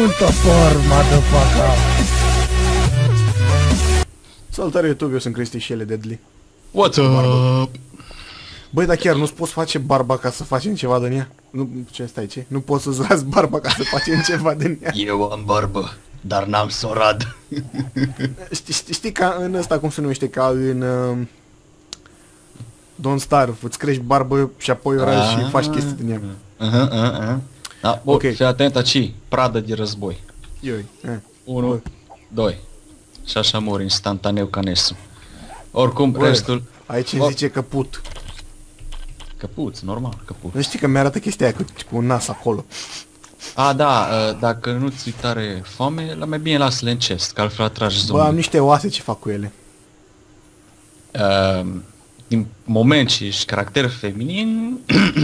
un topor, motherfucker! Salutare YouTube, eu sunt Cristi și ele Deadly. What's up? Băi, dar chiar nu-ți poți face barba ca să facem ceva din ea? Nu, ce stai, ce? Nu poți să-ți las barba ca să facem ceva din ea? Eu am barbă, dar n-am sorad. Știi ca în ăsta, cum se numește, ca în... Don't Starve, îți crești barbă și apoi o ragi și faci chestii din ea. Da, bă, Ok. fii atent aici, pradă de război. Ioi, 1, 2. Și așa mor instantaneu ca Nesu. Oricum, Bă, restul... aici îmi zice că put. Căpuț, normal, căpuț. Nu știi că mi-arată chestia aia cu un nas acolo. A, da, dacă nu ți tare foame, la mai bine lasă-le în chest, că altfel atragi Bă, am zombi. niște oase, ce fac cu ele? Din moment ce ești caracter feminin,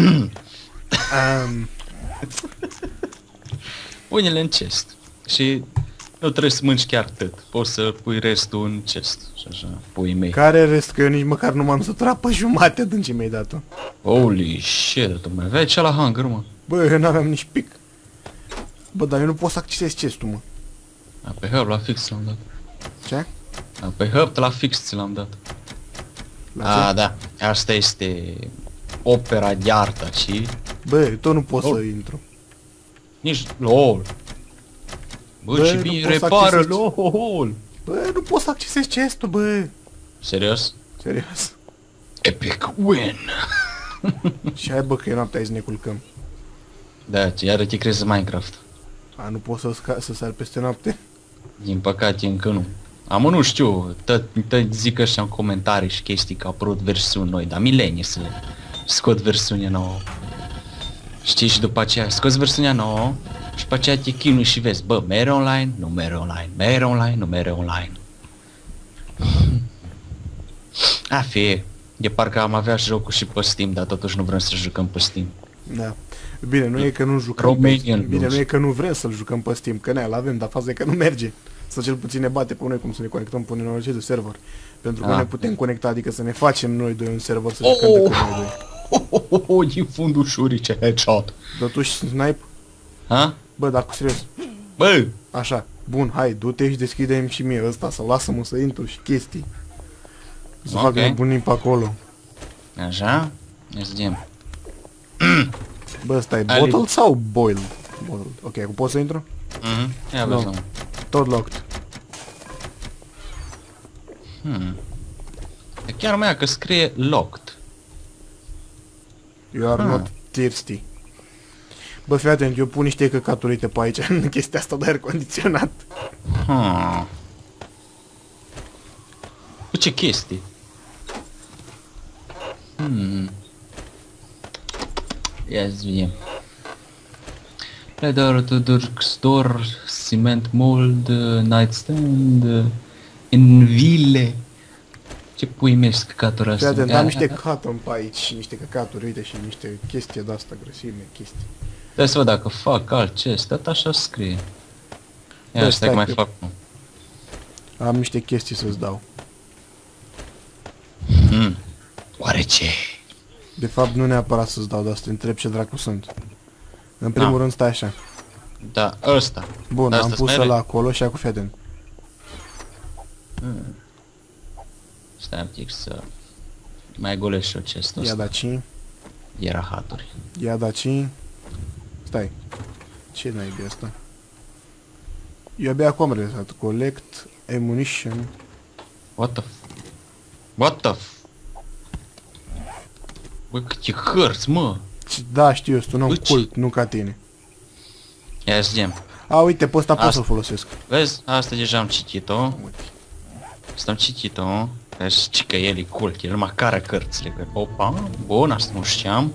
pune-le în chest. Și nu trebuie să mânci chiar atât. Poți să pui restul în chest. Și așa, puii mei. Care rest? Că eu nici măcar nu m-am săturat pe jumate din ce mi-ai dat-o. Holy shit, tu mai aveai cea la hunger, mă. Bă, eu n-aveam nici pic. Bă, dar eu nu pot să accesez chestul, mă. A, pe hub la fix l-am dat. Ce? A, pe hub la fix ți l-am dat. La A, da. Asta este opera de artă, și Bă, eu tot nu pot Oh. să intru. nici LOL. Bă, Bă, ce nu bine pot să repară accesez. LOL. Bă, nu pot să accesez chestul, bă. Serios? Serios. Epic win. Și hai, bă, că e noaptea, aici ne culcăm. Da, iară te crezi în Minecraft. A, nu pot să sar peste noapte? Din păcate încă nu. Nu știu, tot zic ăștia în comentarii și chestii că au apărut versiuni noi, dar milenie să le scot versiunea nouă. Știi, și după aceea scoți versiunea nouă și după aceea te chinui și vezi, bă, mere online, nu mere online, mere online, nu mere online. A, fie, de parcă am avea jocul și pe Steam, dar totuși nu vrem să jucăm pe Steam. Da. Bine, nu e că nu jucăm Romanian pe... Bine, blues. nu e că nu vrem să-l jucăm pe Steam, că ne-l avem, dar faza e că nu merge. Sau cel puțin ne bate pe noi cum să ne conectăm pe un orice de server. Pentru că ne putem conecta, adică să ne facem noi doi un server să jucăm decât noi doi. Din fundul șurii, ce headshot. Dar tu și snipe? Ha? Bă, dar cu serios. Bă! Așa, bun, hai, du-te și deschide-mi și mie ăsta, sau lasă-mă să intru și chestii. Să fac Ok. nebunii pe acolo. Așa? Ia să vedem. Bă, ăsta e Ali. bottle sau boiled? Bottled. Ok, acum pot să intru? Ia Nu. vezi, mă. Tot locked. E chiar mai că scrie locked. You are not thirsty. Bă, fii atent, eu pun niște căcaturi, uite, pe aici, în chestia asta de aer condiționat. Cu ce chestii? Ia să vedem. Leather, store, cement mold, nightstand, in ville. Ce pui mers căcatura Fii asta? atent, am niște cotton pe aici și niște căcaturi, uite, și niște chestii de asta, grăsime, chestii. Trebuie să văd dacă fac alt chest, tot așa scrie. Bă, Ia, stai stai că mai că- fac unul. Am niște chestii să-ți dau. Oare ce? De fapt, nu neapărat să-ți dau, dar să te întreb ce dracu sunt. În primul rând, stai așa. Da, ăsta. Bun, Da, am asta pus smere? la acolo și acum fii atent. Stai un pic să mai golesc și eu chestul Ia ăsta. daci, De rahaturi. ia daci. Stai. Ce naibii asta? Eu abia acum am realizat. Collect ammunition. What the f... What the f... Bă, câte hărți, mă! Da, știu, eu sunt un om Bă, ce- cult, nu ca tine. Ia să vedem. A, uite, pe ăsta pot Asta. să-l folosesc. Vezi? Asta deja am citit-o. Asta am citit-o. Vezi, ci că el e cult, el numai care cărțile. Că... Opa, bun, asta nu știam.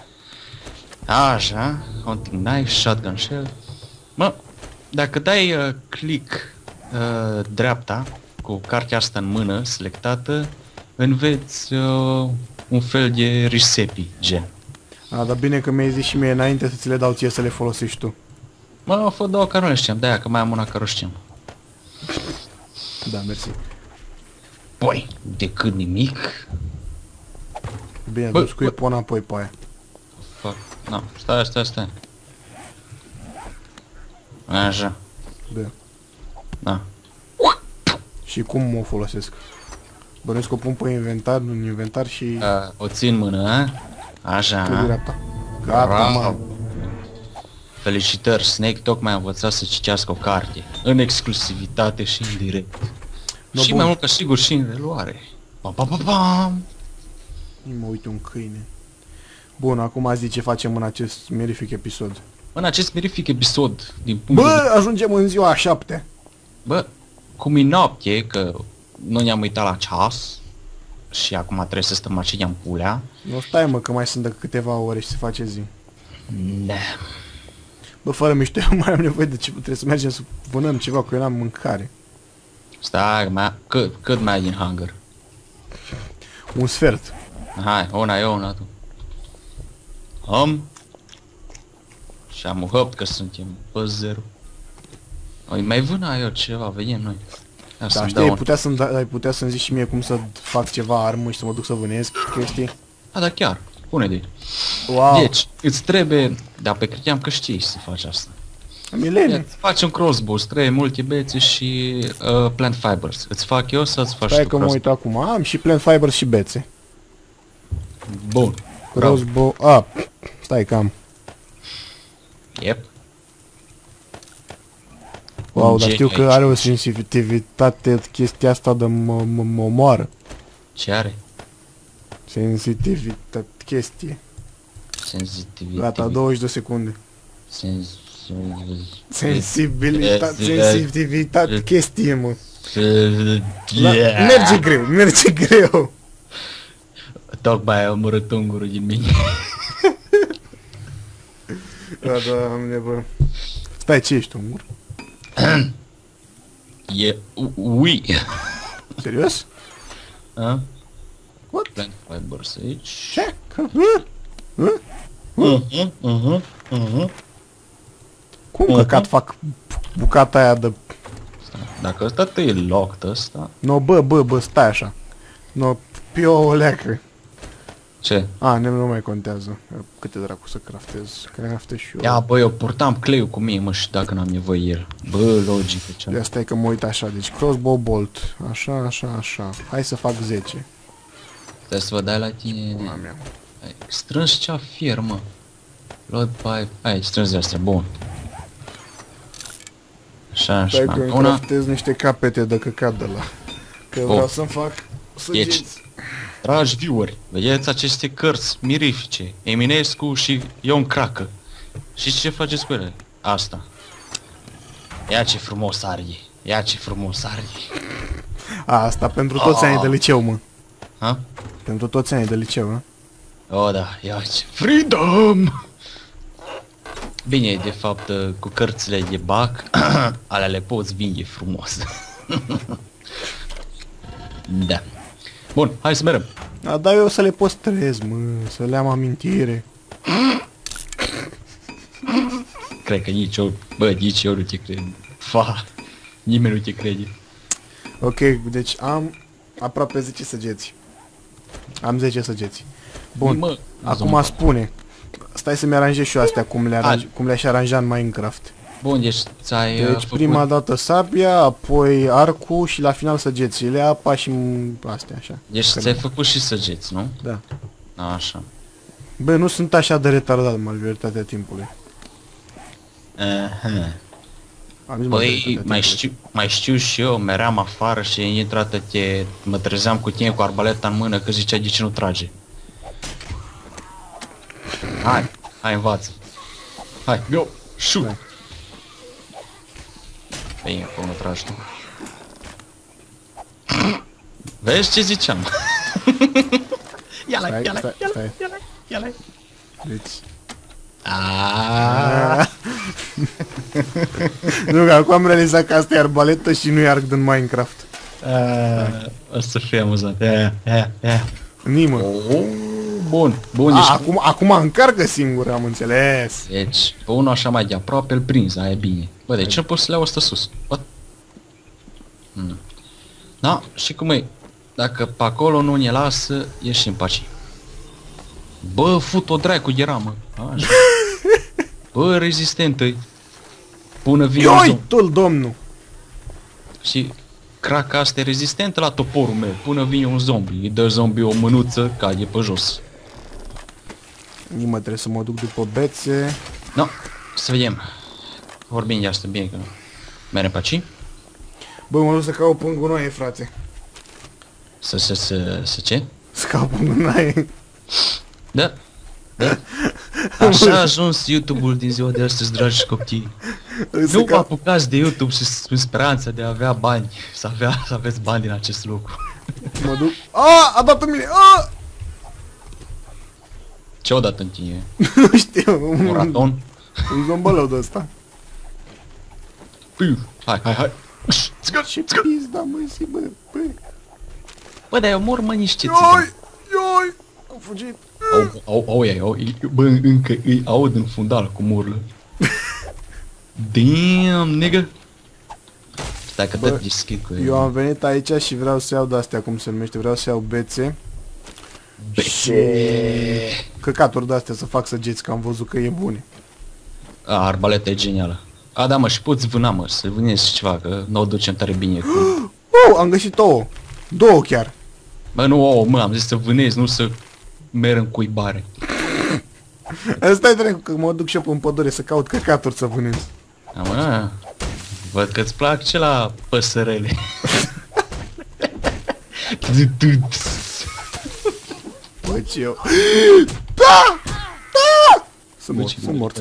Așa, hunting knife, shotgun shell. Mă, dacă dai click dreapta, cu cartea asta în mână, selectată, înveți un fel de recipe, gen. A, dar bine că mi-ai zis și mie înainte să ți le dau ție să le folosești tu. Mă, fă două care nu le știam, de-aia că mai am una care o știam. Da, mersi. Păi, decât nimic. Bine, Bă, du-ți cu bă. pun apoi pe aia. Fuck. No, stai. Așa. Da. Da. Și cum o folosesc? Bănuiesc că o pun pe inventar, în inventar și... O țin în mână, a? Așa. Pe dreapta. Gata, Bravo. mă. Felicitări, Snake tocmai a învățat să citească o carte. În exclusivitate și în direct. No, Și bun. mai mult ca sigur și în reluare. Pam, pam, pam, pam. Mă uit un câine. Bun, acum azi ce facem în acest mirific episod. În acest mirific episod, din punct de Bă, ajungem în ziua a 7. Bă, cum e noapte, că noi ne-am uitat la ceas și acum trebuie să stăm așa în pulea. Nu stai mă, că mai sunt de câteva ore și se face zi. Da. Bă, fără mișto, eu mai am nevoie de ce, trebuie să mergem să vânăm ceva, că eu n-am mâncare. Stai, cât mai ai din hunger? Un sfert. Hai, una eu, una tu. Și am hăpt că suntem pe zero. Oi, mai vâna eu ceva, vedem noi. Ia Da, să-mi știi, dau ai putea să-mi zici și mie cum să fac ceva armă și să mă duc să vânesc chestii. Da, chiar, pune-te. Wow, Deci, îți trebuie, dar pe credeam că știi să faci asta. milene. Îți faci un crossbow, îți trebuie multe bețe și plant fibers. Îți fac eu să-ți faci Stai tu că mă crossbow. uit acum, am și plant fibers și bețe. Bun. Crossbow, stai că am. Yep. Wow, dar Un știu geniu că aici. are o sensitivitate chestia asta de mă omoară. Ce are? Sensitivitate chestie. Sensitivitate. Gata, 20 de secunde. Sensibilitate. Sensitivitate chestie, mă. Yeah. Merge greu. Tocmai ai omorât ungurul din mine. Da, bă. Stai, ce ești, ungur? E ui. Serios? A? What? Plant fibers aici. Ce? Cum căcat fac bucata aia de... Dacă ăsta te e locked ăsta. No, bă, stai așa. No, pio o leacă. Ce? Nu mai contează. Câte dracu să craftez? Craftez și eu. Ia bă, eu purtam cleiul cu mine, mă, și dacă n-am nevoie el. Bă, logică ce. Ia stai că mă uit așa, deci crossbow bolt. Așa. Hai să fac 10. Trebuie să vă dai la tine. Pula mea. Ai strâns cea firmă. Load pipe. Ai strâns de astea, bun. Așa. Stai că îmi Una. craftez niște capete de căcat de la. Că vreau să-mi fac săgeți. Dragi vieweri, vedeți aceste cărți mirifice, Eminescu și Ion Cracă. Și ce faceți cu ele? Asta. Ia ce frumos arde. Ia ce frumos arde. Asta pentru toți anii de liceu, mă. Ha? Pentru toți anii de liceu, a? O, da, ia ce... Freedom! Bine, de fapt, cu cărțile de bac, alea le poți vinde frumos. Da. Bun, hai să mergem. Dar eu să le păstrez, mă, să le am amintire. Cred că nici eu, nici eu nu te cred. Nimeni nu te crede. Ok, deci am aproape 10 săgeți. Am 10 săgeți. Bun, Mă, acum spune. Stai să-mi aranjez și eu astea cum le-aș aranja în Minecraft. Bun, deci ți-ai Deci făcut... prima dată sabia, apoi arcul și la final săgețile, apa și astea, așa. Deci ți-ai făcut și săgeți, nu? Da. Așa. Bă, nu sunt așa de retardat majoritatea timpului. Aha. Am zis Păi, majoritatea mai știu și eu, meream afară și intrată mă trezeam cu tine cu arbaleta în mână că zicea de ce nu trage. Hai învață. Hai, go, shoot. Da. Bine, cum nu tragi tu. Vezi ce ziceam? Ia-le, ia-le, Stai. ia-le. Deci... Aaaa. Nu, că acum am realizat că asta e arbaletă și nu e arc din Minecraft. O să fie amuzant. Ia. Nimă. Bun, deci... Acum încarcă singur, am înțeles. Deci, pe unul așa mai de aproape îl prinzi, aia e bine. Bă, de ce nu poți să le iau ăsta sus? What? Da, și cum e? Dacă pe acolo nu ne lasă, ieși în pace. Bă, fut-o dracu, era, mă. Așa. Bă, rezistent-i. Până vine un Ioi, zombie. tu-l domnul! Și craca asta e rezistentă la toporul meu. Până vine un zombie. Îi dă zombie o mânuță, cade pe jos. Nimă trebuie să mă duc după bețe. No, să vedem. Vorbim de asta bine că merem pe aici. Băi, mă duc să caut pe gunoaie, frate. Să ce? Să caut pe gunoaie. Da. Da. Așa a ajuns YouTube-ul din ziua de astăzi, dragi copii. Nu vă apucați de YouTube și în speranța de a avea bani. Să aveți bani din acest lucru. Mă duc... A dat în mine! A! Ce-o dat în tine? Nu știu. Un raton? Un zombălău de ăsta. Hai. Ce pizda, mă, zi, bă, Bă, dar eu mor, mă, niște Ioi! Am fugit. Bă, încă îi aud în fundal cum urlă. Damn, nigga. Stai că dă deschid cu Eu am venit aici și vreau să iau de-astea, cum se numește, vreau să iau bețe. Și căcaturi de-astea să fac săgeți, că am văzut că e bune. Arbaleta e genială. A, da, mă, și poți vâna, mă, să vânezi ceva, că nu o ducem tare bine cu... Am găsit ouă. 2 chiar. Bă, nu ouă, mă, am zis să vânezi, nu să merg în cuibare. Stai dracu, că mă duc și eu în pădure să caut căcaturi să vânez. Mă, văd că-ți plac ce la păsărele. Bă, ce eu... Da! Sunt mort.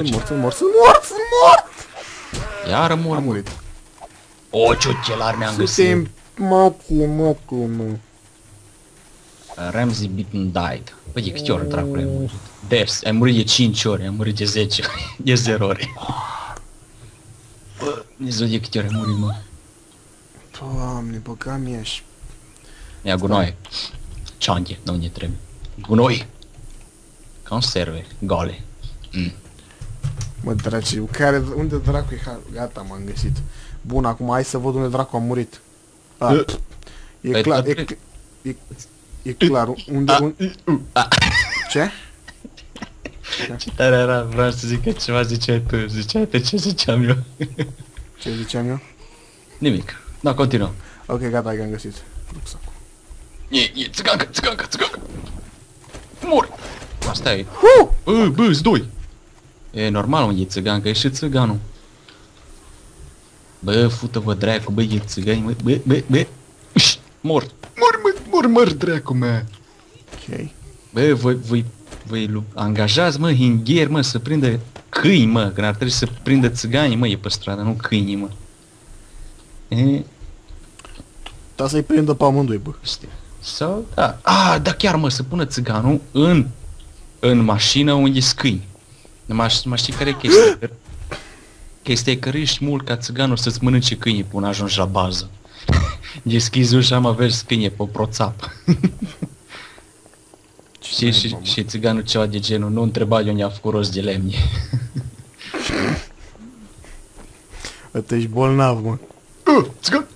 Iară mor, Am mă. murit. O, ce ochelari mi-am găsit. Suntem... Mă. Ramsey Beaton died. Bă, de câte ori dracule ai murit? Des, ai murit de 5 ori, ai murit de 10 ori, de 0 ori. Bă, nici de câte ori ai murit, mă. Doamne, băga mi-aș. Ia gunoaie. Cianghe, nu ne trebuie. Gunoi. Conserve, gole. Mă, draci, unde dracu e? Gata, m-am găsit. Bun, acum hai să văd unde dracu a murit. E clar, e clar, unde... Ce? Ce tare era, vreau să zic că ceva ziceai tu, ce ziceam eu. Ce ziceam eu? Nimic, da, continuă. Ok, gata, ai că am găsit. Rucsacul. E, țigancă. Mor! Asta e. Bă-s doi! E normal, mă, e țigancă, e și țiganul. Bă, fută-vă dracu, bă, e țigani, mă, bă. Mor, dracu, mă. Ok. Bă, voi angajați, mă, hinghieri, mă, să prindă câini, mă, că ar trebui să prindă țigani, mă, e pe stradă, nu câinii, mă. Da, să-i prindă pe amândoi, bă. Sau, da. Da, chiar, mă, să pună țiganul în mașină unde-s câini. Mă știi care e chestia? Chestia e că riști mult ca țiganul să-ți mănânce câinii până ajungi la bază. Deschizi ușa, mă, vezi câine pe proțap. Și țiganul ceva de genul, nu întreba de unde a făcut rost de lemne. Ăsta ești bolnav, mă. Țigan!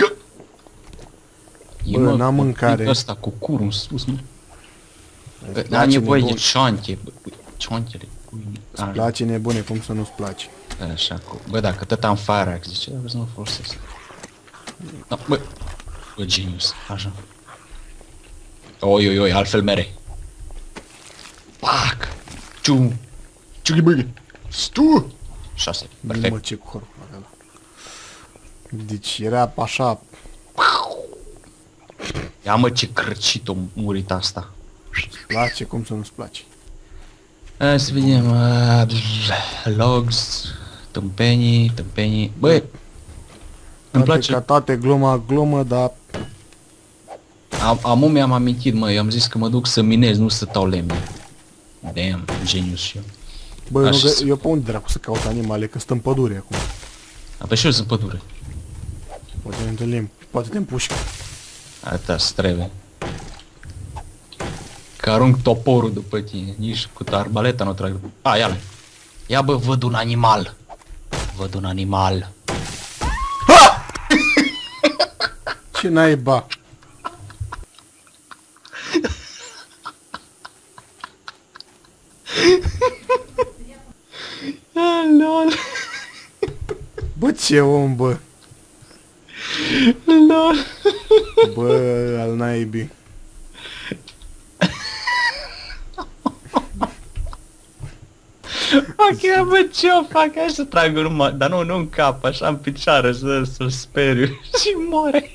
Bă, n-am mâncare. Ăsta cu curul în sus, mă. N-am nevoie de cioanche. Cioanchele. Îți place, nebune, cum să nu-ți place? Așa, bă, dacă tot am fire axe, zice, dar să nu folosesc. No, bă, genius, așa. Oi, altfel mere. Pac! Ciughi băghe! Stu! 6, perfect. Mă, ce corp ăla. Deci era așa... Ia mă, ce crăcit-o murit asta. Îți place, cum să nu-ți place? Hai să vedem, logs, tâmpenii, băi, îmi place. Ca toate glumă, dar... Mi-am amintit, mă, eu am zis că mă duc să minez, nu să tau lemne. Damn, genius și eu. Bă, eu pe unde dracu să caut animale, că sunt în pădure acum. Pe și eu sunt pădure. Poate ne întâlnim, poate te împușcă. Asta-ți trebuie. Că arunc toporul după tine, nici cu arbaleta nu trag. Ia-le. Ia, bă, văd un animal. Ce naiba? Lol. Ce om, bă. Lol. Bă, al naibii. Ok, bă, ce o fac? Hai să trag urmă, dar nu în cap, așa în picioare, să-l speriu. Și moare.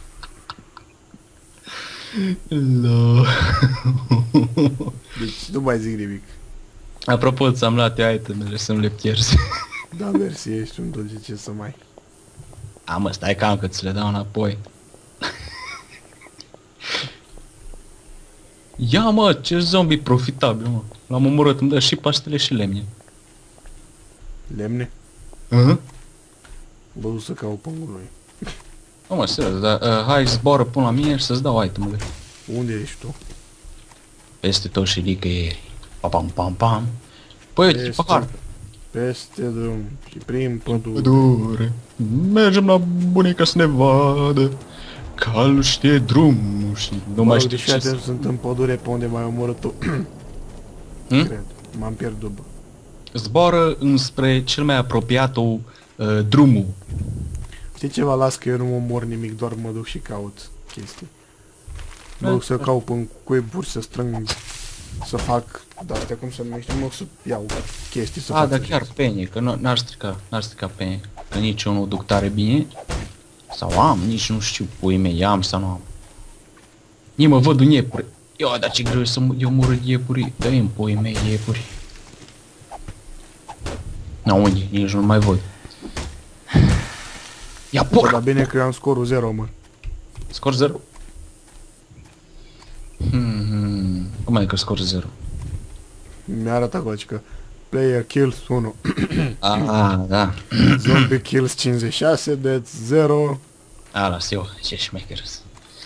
Lol. Deci nu mai zic nimic. Apropo, ți-am luat eu itemele să nu le pierzi. Da, mersi, ești un dulce, ce să mai... A, mă, stai cam că ți le dau înapoi. Ia, mă, ce zombie profitabil, mă. L-am omorât, îmi dă și paștele și lemne. Lemne? Uh-huh. Bă, du să caut pe lui. Nu, mă, serios, dar hai zboară până la mine și să-ți dau itemele. Unde ești tu? Peste tot și nicăieri. Pam, pam, pam. Păi, uite, pe hartă. Peste drum și prin pădure. Pădure. Mergem la bunica să ne vadă. Cal știe drumul și nu mai știu ce să... sunt în pădure pe unde m-ai omorât tu. Cred. M-am pierdut, bă. Zboară înspre cel mai apropiat drumul. Știi ceva, las că eu nu mă omor nimic, doar mă duc și caut chestii. Mă duc să caut în cuiburi, să strâng, să fac, de-astea cum se numește, mă duc să iau chestii, să fac. Dar chiar penie, că n-ar strica penie, că nici eu nu duc tare bine. Sau am, nici nu știu, puii mei, am sau nu am. Nici mă văd un iepure. Ia, dar ce greu să eu mor iepuri, dă-i în puii mei iepuri. Na, unde? Nici nu mai văd. Ia, porc! Dar bine că eu am scorul 0, mă. Scor 0? Cum adică scor 0? Mi-a arătat acolo, că player kills 1. Da. Zombie kills 56, death 0. Las eu, ce șmecherăs.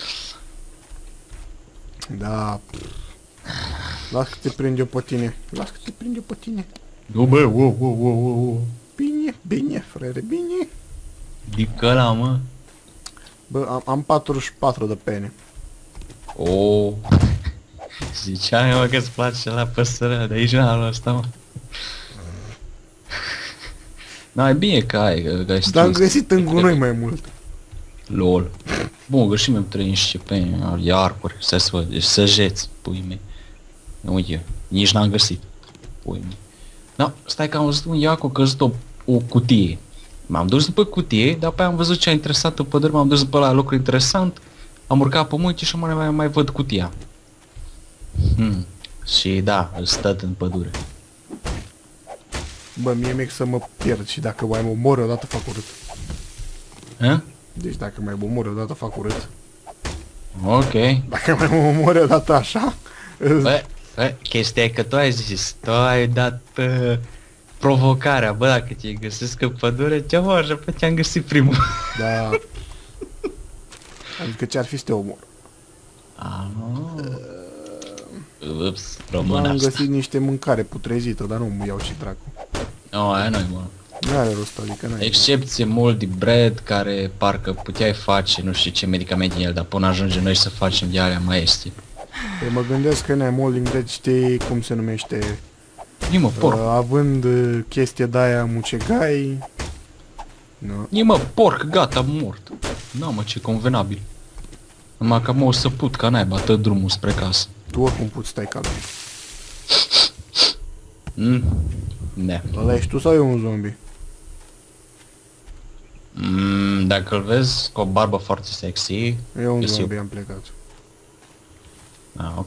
Da. Las că te prind eu pe tine. Las că te prind eu pe tine. Nu, bă, wow. Bine, bine, frere, bine. Dică ăla, mă. Bă, am 44 de pene. Ziceam eu, mă, că-ți place la păsărea de aici, n-am asta, mă. Da, e bine că ai strâns. Dar am găsit în gunoi mai mult. LOL. Bun, găsim 30 pene, iarcuri, să văd, deci săgeți, puii mei. Uite, nici n-am găsit, puii mei. Da, stai că am văzut un iacu, că văzut o cutie. M-am dus după cutie, dar apoi am văzut ce a interesat în pădure, m-am dus după la locul interesant, am urcat pe munte și mai văd cutia. Și da, îl stă în pădure. Bă, mie mi-e să mă pierd și dacă mai mă omor odată fac urât. Deci dacă mai mă omor odată fac urât. Ok. Dacă mai mă omor odată așa... Bă, chestia e că tu ai zis, tu ai dat provocarea, bă, dacă te găsesc în pădure, ce mă, așa, pe te-am găsit primul. Da. Adică ce-ar fi să te omor? Ups, român am asta. găsit niște mâncare putrezită, dar nu mă iau și dracu. Aia nu-i bun. Nu are rost, adică n-ai. Excepție moldy bread, care parcă puteai face nu știu ce medicament din el, dar până ajunge noi să facem de alea mai este. Păi mă gândesc că n-ai molding bread, știi cum se numește? Nimă, porc. Având chestie de-aia mucegai... Nu. Nimă, porc, gata, mort. Na, mă, ce convenabil. Numai că mă o să put ca naiba, tot drumul spre casă. Tu oricum poți stai calm. Da. Ăla ești tu sau e un zombie? Dacă îl vezi cu o barbă foarte sexy... E un zombie, am plecat. Ok.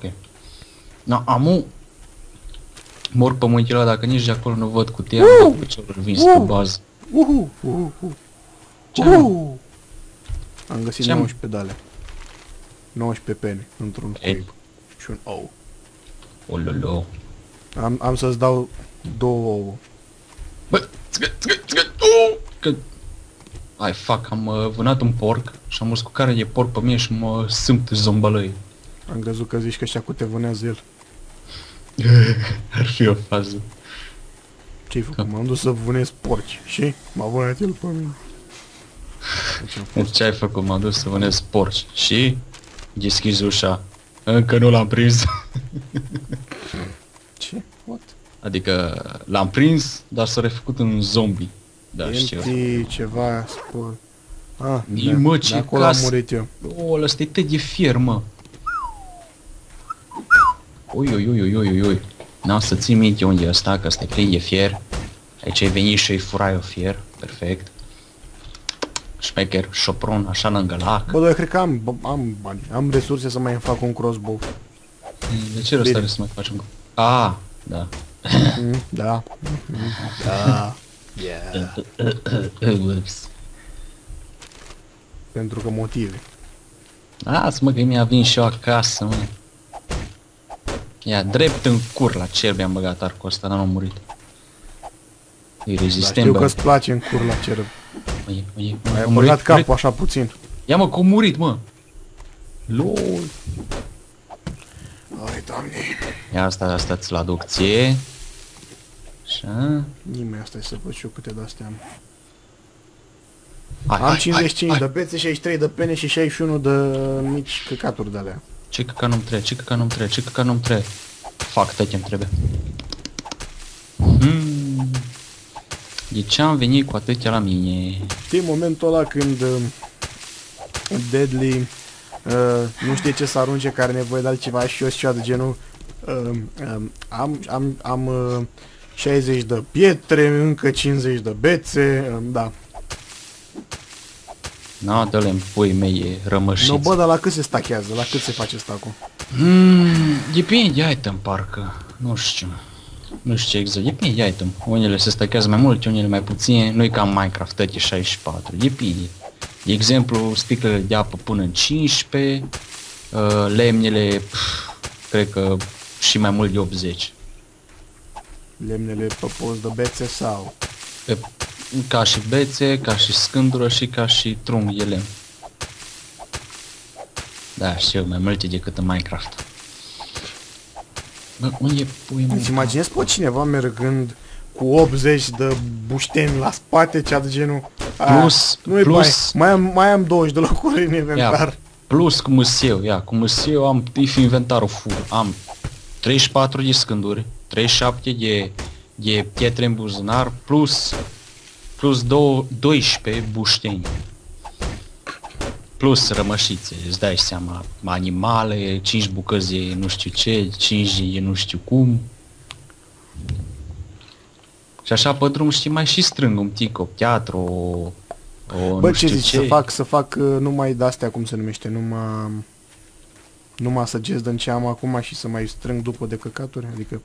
Mor pe muntele ăla, dacă nici de acolo nu văd cutia, am dat piciorul vins pe bază. Am găsit 19 pedale. 19 pene într-un cuib. Și un ou. Ololo. Am să-ți dau 2 ouă. Bă, ai, fuck, am vânat un porc și am urs cu carne de porc pe mine și mă simt zombălăi. Am crezut că zici că ăștia cu te vânează el. Ar fi o fază. Ce-ai făcut? M-am dus să vânez porci și m-a vânat el pe mine. Ce ai făcut? M-am dus să vânez porci și deschizi ușa. Încă nu l-am prins. Ce? What? Adică l-am prins, dar s-a refăcut în zombie. Da, știu. TNT, ceva, spor. Ah, Ii, mă, ce de acolo am casă. murit eu. O, ăsta e tăi de fier, mă. Oi. N-am să țin minte unde e ăsta, că ăsta e plin de fier. Aici ai venit și îi furai o fier. Perfect. Șmecher, șopron, așa lângă lac. Bă, dar eu cred că am bani. Am resurse să mai îmi fac un crossbow. De ce rost are să mai facem? Ah, da. Da. Da. Ups. Pentru că motive. Lasă-mă că mi-a venit și eu acasă, mă. Ia, drept în cur la cerb i-am băgat arcul ăsta, dar n-am murit. E Dar rezistent, știu bă. că-ți place în cur la cerb. Ai Ai băgat capul așa puțin. Ia mă, că a murit, mă. LOL. Ai, Doamne. Ia asta ți-l aduc ție. Așa. Nimeni asta e să văd și eu câte de-astea am. Hai, Am hai, 55 hai. de bețe, 63 de pene și 61 de mici căcaturi de alea. Ce căca nu-mi trebuie, ce căca nu-mi trebuie. Fac, tăi-mi trebuie. De ce am venit cu atâtea la mine? Știi momentul ăla când Deadly nu știe ce să arunce, care are nevoie de altceva și eu și de genul am 60 de pietre, încă 50 de bețe, da. Na, dă-le în pui mei, e rămășiți. No, bă, dar la cât se stachează? La cât se face stacul? Depinde de item, parcă. Nu știu. Nu știu exact. Depinde de item. Unele se stachează mai mult, unele mai puține. Nu e ca Minecraft, tăti 64. Depinde. De exemplu, sticlele de apă până în 15. Lemnele, cred că și mai mult de 80. Lemnele pe post de bețe sau? Ca și bețe, ca și scândură și ca și trunchi de lemn. Da, știu, mai multe decât în Minecraft. Bă, unde e pui? Îți imaginezi pe cineva mergând cu 80 de bușteni la spate, cea de genul... Plus, mai am 20 de locuri în inventar. Ia, plus cu mâsieu, cu mâsieu am inventarul full. Am 34 de scânduri, 37 de pietre în buzunar, plus 12 bușteni. Plus rămășițe, îți dai seama, animale, 5 bucăți de nu știu ce, 5 de nu știu cum. Și așa pe drum, știi, mai și strâng un tic, o piatră, Bă, nu ce știu zici, să fac numai de-astea, cum se numește, numai să gest în ce am acum și să mai strâng după de căcaturi, adică...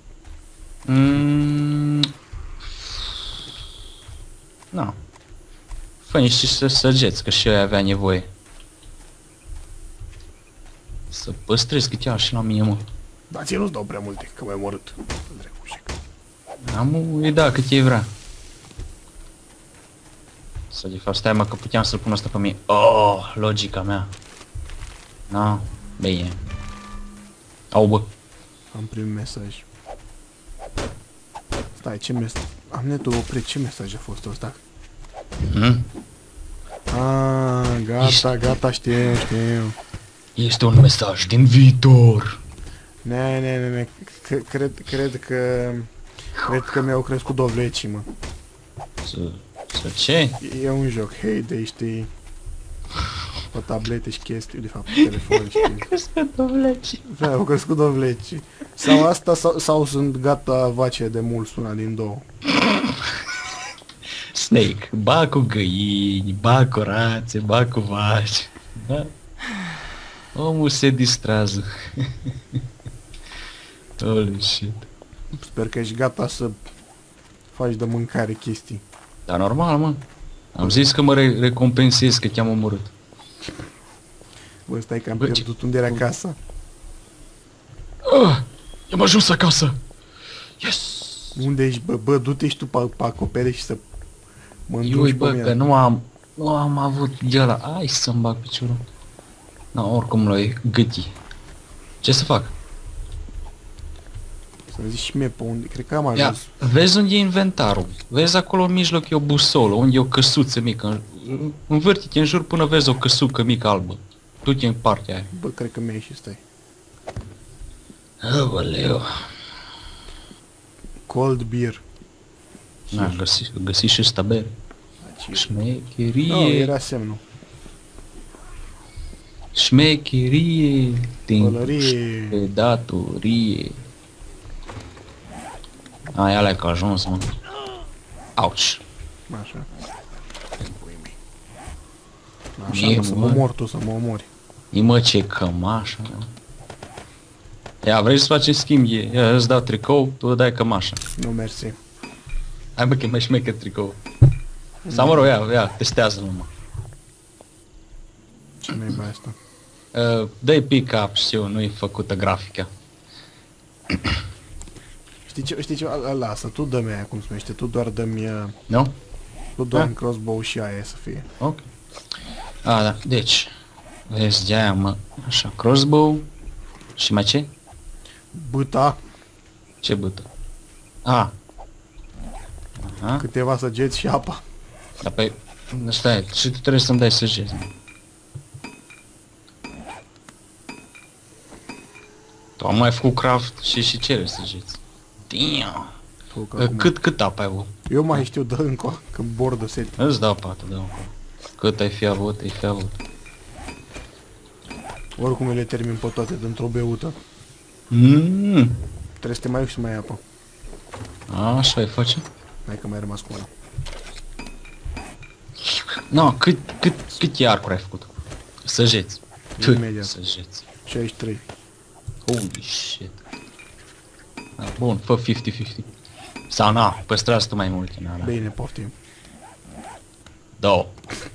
Nu. Fă niște să săgeți, că și eu avea nevoie. Să păstrez cât ia și la mine, mă. Dar ție nu-ți dau prea multe, că m-ai omorât. Am o idee cât ei vrea. Să de fapt, stai mă, că puteam să-l pun asta pe mine. Oh, logica mea. Na, bine. Au, bă. Am primit mesaj. Stai, ce mesaj? Am netul oprit, ce mesaj a fost ăsta? Gata, știu. Este un mesaj din viitor. Ne, cred că mi-au crescut dovlecii, mă. Să ce? E un joc, Heyday, știi? Pe tablete și chestii, de fapt, pe telefon, știi? Crescut dovlecii. Da, au crescut dovlecii. Sau asta, sau sunt gata vace de mult, una din două. Snake, ba cu găini, ba cu rațe, ba cu vaci. Da? Omul se distrează. Holy shit. Sper că ești gata să faci de mâncare chestii. Dar normal, mă. Am zis că mă recompensez că te-am omorât. Bă, stai că am pierdut unde era casa. Am ajuns acasă. Yes! Unde ești, bă, du-te și tu pe acoperiș și să mă îndrungi pe Bă, mine. că nu am avut de ăla. Hai să-mi bag piciorul. Na, oricum l-ai gâti. Ce să fac? Să-mi zici și mie pe unde, cred că am Ia, ajuns. vezi unde e inventarul. Vezi acolo în mijloc e o busolă, unde e o căsuță mică. Învârti-te în jur până vezi o căsucă mică albă. Du-te în partea aia. Bă, cred că mi-a ieșit, stai. Aoleu. Cold beer. Na, găsi și ăsta bere. Șmecherie. Nu, era semnul. Șmecherie. Pălărie. Pe datorie. Ai alea că a ajuns, mă. Auci. Așa. Mie, Așa, să mă mă. omor tu, să mă omori. E mă ce cămașă, mă. Ia, vrei să facem schimb? Ia, îți dau tricou, tu dai cămașă. Nu, mersi. Hai mă, că e mai șmecher tricou. Sau mă rog, ia, testează numai. Ce naiba asta? Dă-i pick-up, știu, nu-i făcută grafica. Știi ce? Lasă, tu dă-mi aia, cum se numește, tu doar dă-mi... Nu? Tu doar în crossbow și aia să fie. Ok. A, da, deci. Vezi de aia, mă. Așa, crossbow. Și mai ce? Băta, Ce bâtă? A. Aha. câteva săgeți și apa. Dar pe... Stai, și tu trebuie să-mi dai săgeți, mă. Tu am mai făcut craft și cere săgeți. Damn. Tu, că acum- Cât apă ai avut? Eu mai știu, dă încă, că bordă set. Îți dau patru, dau încă. Cât ai fi avut, ai fi avut. Oricum le termin pe toate dintr-o beută. Trebuie să te mai uiți și mai ai apă. Așa îi face? Hai că mai ai rămas cu una. No, cât e arcuri ai făcut? Săgeți. Imediat. Săgeți. 63. Holy shit. Bun, fă 50-50. Sau na, păstrează tu mai multe, na. Bine, poftim. Două.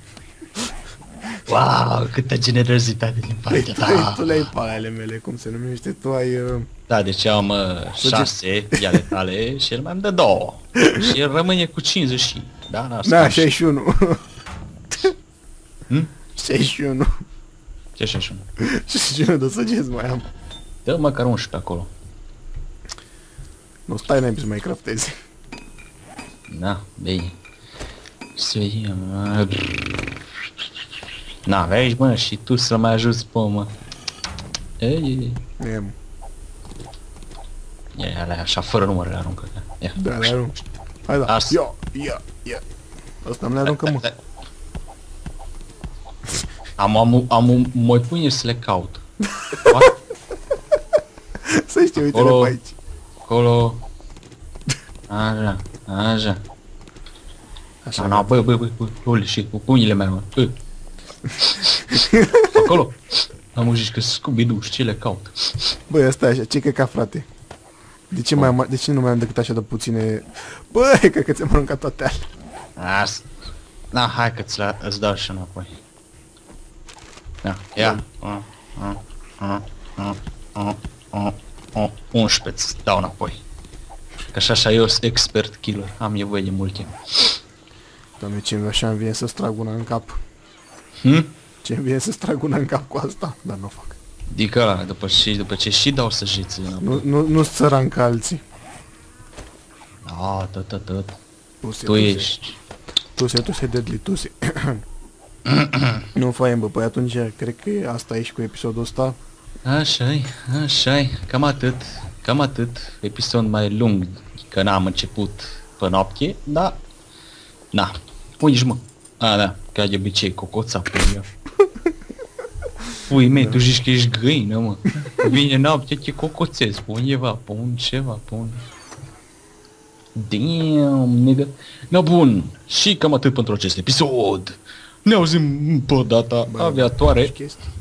Wow, câtă generozitate din partea ta. Tu le-ai pe ale mele, cum se numește, tu ai... Da, deci am 6 de ale tale și el mai îmi dă 2. Și el rămâne cu 50 și... Da, Na, 61. Hm? 61. Ce 61? 61 de săgeți mai am. Dă măcar 11 acolo. Nu, stai n-ai să mai craftezi. Da, bine. Să vedem, mă. Na, vezi, mă, și tu să mai ajuți pe mă. Ei, e alea așa, fără număr le aruncă. Ia. Da, le arunc. Hai da. Asta. Ia. Asta nu le aruncă, mă. Am mai pune să le caut. Să știi, uite-le Acolo. pe aici. Acolo. Așa, așa. Așa, Na, bă, holy shit, cu pungile mele, mă. Bă. Acolo. Am zis că Scooby-Doo, și ce le caut? Băi, asta e așa, ce căca, frate? De ce nu mai am decât așa de puține... Băi, cred că ți-am aruncat toate alea. Asta. Na, hai că îți dau și înapoi. Ia. 11 îți dau înapoi. Că așa eu sunt expert killer, am nevoie de multe. Doamne, ce așa îmi vine să-ți trag una în cap. Ce-mi vine să-ți trag una în cap cu asta, dar nu o fac. Dică ăla, după ce și dau săjiți înapoi. Nu-ți țăran ca alții. A, tot. Tuse, Tu ești. Tuse, deadly, tuse. Nu, fain, bă, păi atunci cred că asta e și cu episodul ăsta. Așa-i, cam atât. Episod mai lung, că n-am început pe noapte, da. Na, pui mă. A, da, ca de obicei, cocoța pe ea. Pui mei, tu zici că ești găină, mă. Vine noaptea, te cocoțezi pe undeva, pe un ceva, pe un... Damn, nigga. Na, bun, și cam atât pentru acest episod. Ne auzim pe data aviatoare. Chestii.